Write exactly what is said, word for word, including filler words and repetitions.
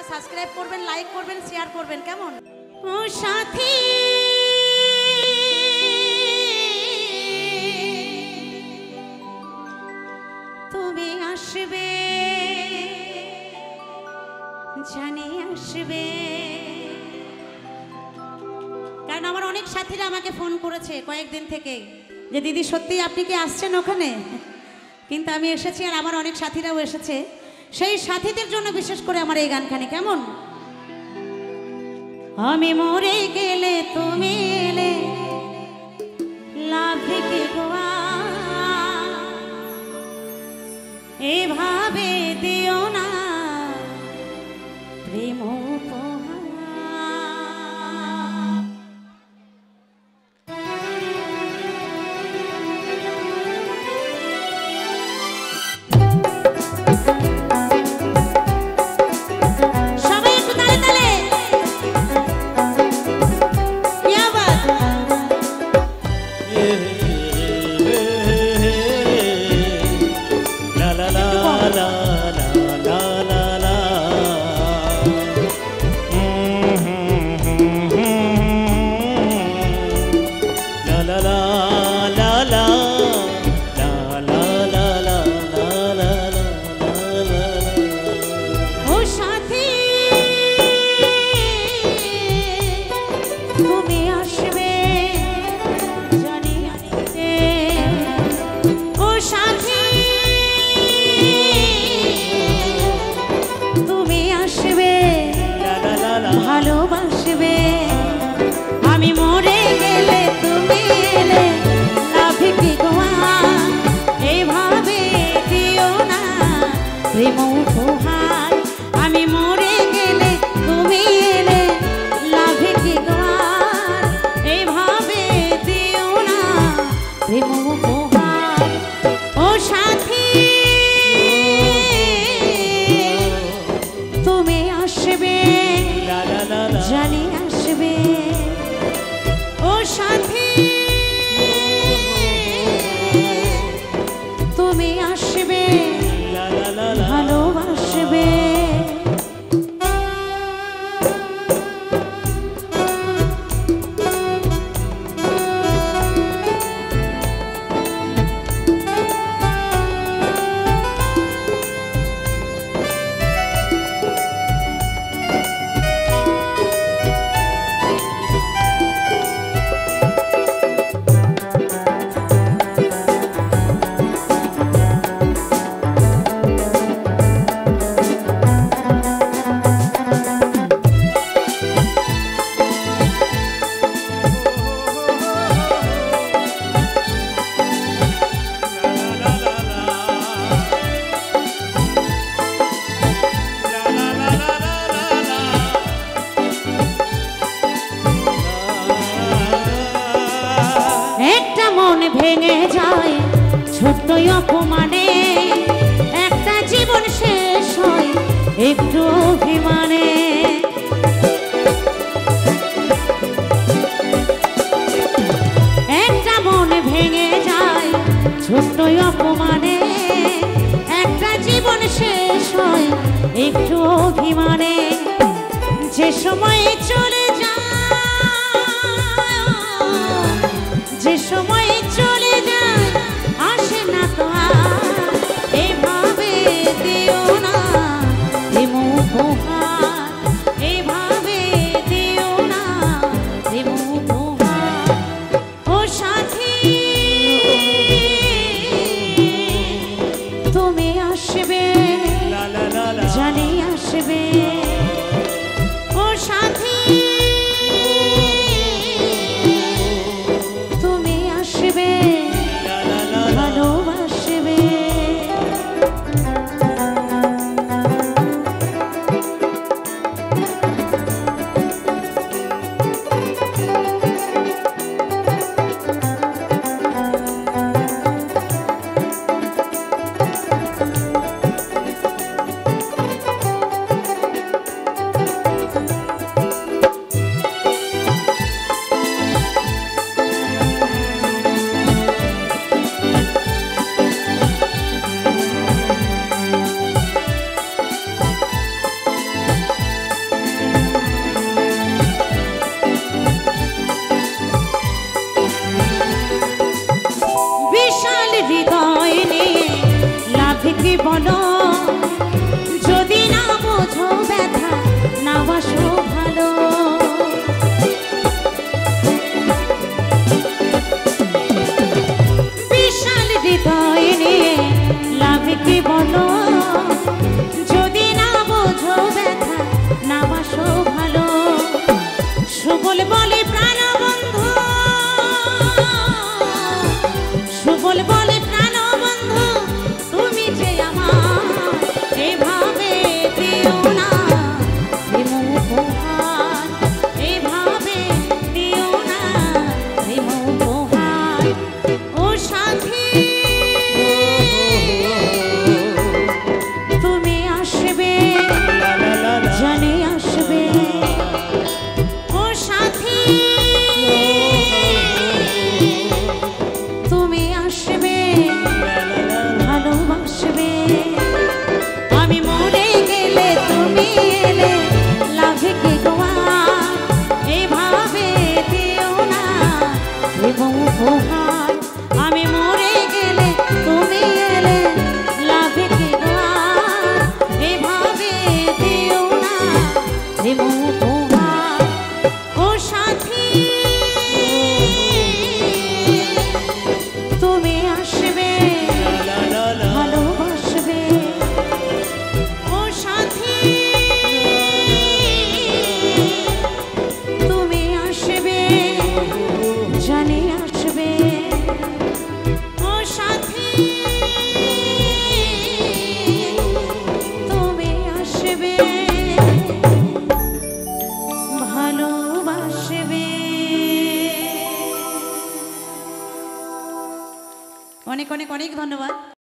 আপনারা সাবস্ক্রাইব করবেন, লাইক করবেন, শেয়ার করবেন। কেমন? ও সাথী তুমি আসবে, জানি আসবে। কারণ আমার অনেক সাথীরা আমাকে ফোন করেছে কয়েকদিন থেকে যে দিদি সত্যি আপনি কি আসছেন ওখানে? কিন্তু আমি এসেছি, আর আমার অনেক সাথীরাও এসেছে। সেই সাথীদের জন্য বিশেষ করে আমার এই গানখানি। কেমন? আমি মরে গেলে তুমি এলে, লাভে কে গোয়া, এভাবে দিও না প্রেম ভালোবাসবে। আমি মরে গেলে তুমি এলে, লাভে কি গোয়া, এইভাবে দিও না প্রেম উপহার। আমি মরে গেলে তুমি এলে, লাভে কি গোয়া, এইভাবে দিও না প্রেম উপহার। ও সাথী তুমি আসবে, জানি আসবে। ও সাথী তুমি আসবে, ভালোবাসবে। ভেঙে যায় ছোট্ট অপমানে, একটা জীবন শেষ হয় একটু অভিমানে। একটা মন ভেঙে যায় ছোট্ট অপমানে, একটা জীবন শেষ হয় একটু অভিমানে। যে সময় চলে যায়, যে সময় চলে যায় আসে না তো আর, এভাবে দিও না প্রেম উপহার, এভাবে দিও না প্রেম উপহার। ও সাথী তুমি আসবে, জানি আসবে। অনেক অনেক অনেক ধন্যবাদ।